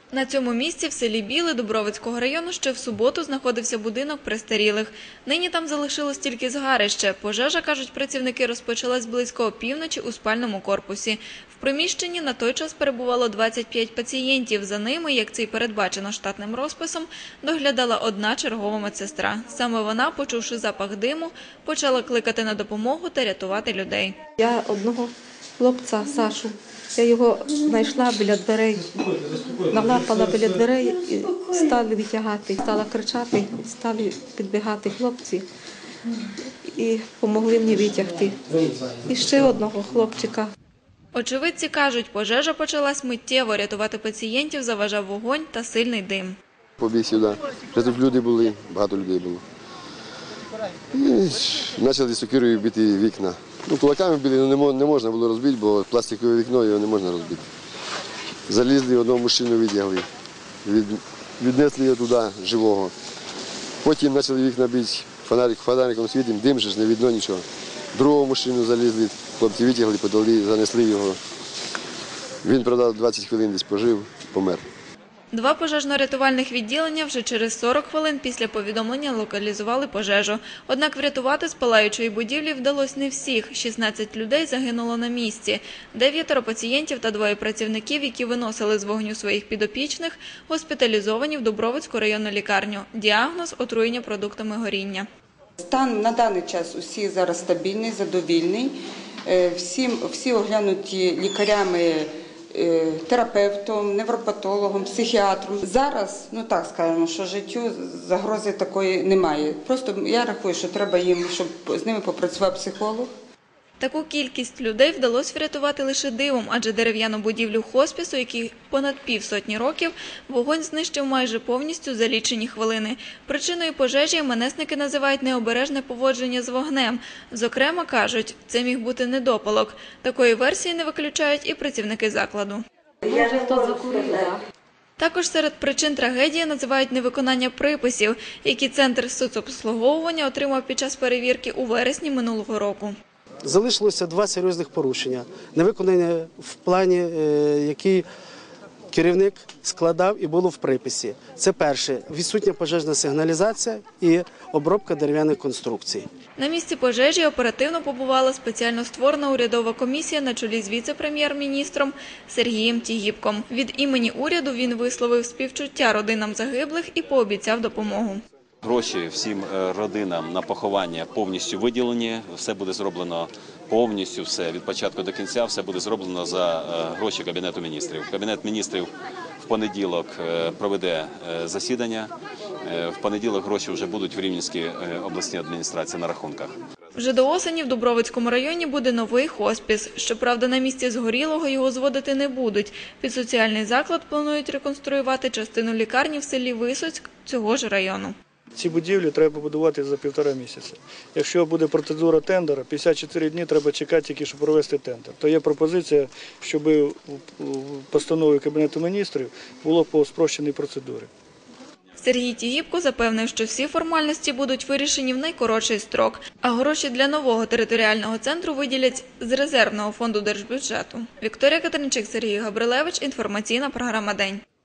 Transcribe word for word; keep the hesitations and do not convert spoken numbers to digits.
На цьому місці в селі Біле Дубровицького району ще в суботу знаходився будинок престарілих. Нині там залишилось тільки згарище. Пожежа, кажуть працівники, розпочалась близько опівночі у спальному корпусі. В приміщенні на той час перебувало двадцять п'ять пацієнтів. За ними, як це й передбачено штатним розписом, доглядала одна чергова медсестра. Саме вона, почувши запах диму, почала кликати на допомогу та рятувати людей. Я одного хлопця, Сашу, я його знайшла біля дверей, налапала біля дверей і стали витягати, стала кричати, стали підбігати хлопці і допомогли мені витягти. І ще одного хлопчика. Очевидці кажуть, пожежа почалась миттєво, рятувати пацієнтів заважав вогонь та сильний дим. Побіг сюди, вже тут люди були, багато людей було. І почали сокирою бити вікна. Ну, кулаками били, ну, не можна було розбити, бо пластикове вікно його не можна розбити. Залізли, одного мужчину відтягли, від, віднесли його туди, живого. Потім почали вікна бити, фонарик, фонариком світимо, дим же ж, не видно нічого. Другого мужчину залізли, хлопці відтягли, подали, занесли його. Він, правда, двадцять хвилин десь пожив, помер. Два пожежно-рятувальних відділення вже через сорок хвилин після повідомлення локалізували пожежу. Однак врятувати з палаючої будівлі вдалося не всіх. шістнадцять людей загинуло на місці. Дев'ятеро пацієнтів та двоє працівників, які виносили з вогню своїх підопічних, госпіталізовані в Дубровицьку районну лікарню. Діагноз – отруєння продуктами горіння. Стан на даний час усі зараз стабільний, задовільний. Всі, всі оглянуті лікарями, терапевтом, невропатологом, психіатром. Зараз, ну так скажемо, що життю загрози такої немає. Просто я рахую, що треба їм, щоб з ними попрацював психолог. Таку кількість людей вдалося врятувати лише дивом, адже дерев'яну будівлю хоспісу, який понад півсотні років, вогонь знищив майже повністю за лічені хвилини. Причиною пожежі МНСники називають необережне поводження з вогнем. Зокрема, кажуть, це міг бути недопалок. Такої версії не виключають і працівники закладу. Може, хто закурив, так? Також серед причин трагедії називають невиконання приписів, які Центр соцобслуговування отримав під час перевірки у вересні минулого року. Залишилося два серйозних порушення. Невиконання в плані, який керівник складав і було в приписі. Це перше – відсутня пожежна сигналізація і обробка дерев'яних конструкцій. На місці пожежі оперативно побувала спеціально створена урядова комісія на чолі з віце-прем'єр-міністром Сергієм Тігіпком. Від імені уряду він висловив співчуття родинам загиблих і пообіцяв допомогу. Гроші всім родинам на поховання повністю виділені, все буде зроблено повністю, все від початку до кінця, все буде зроблено за гроші Кабінету міністрів. Кабінет міністрів в понеділок проведе засідання, в понеділок гроші вже будуть в Рівненській обласній адміністрації на рахунках. Вже до осені в Дубровицькому районі буде новий хоспіс. Щоправда, на місці згорілого його зводити не будуть. Під соціальний заклад планують реконструювати частину лікарні в селі Висоцьк цього ж району. Ці будівлі треба побудувати за півтора місяця. Якщо буде процедура тендера, п'ятдесят чотири дні треба чекати тільки, щоб провести тендер. То є пропозиція, щоб у постанові Кабінету міністрів було по спрощеній процедурі. Сергій Тігіпко запевнив, що всі формальності будуть вирішені в найкоротший строк, а гроші для нового територіального центру виділять з резервного фонду держбюджету. Вікторія Катеринчик, Сергій Габрилевич, інформаційна програма «День».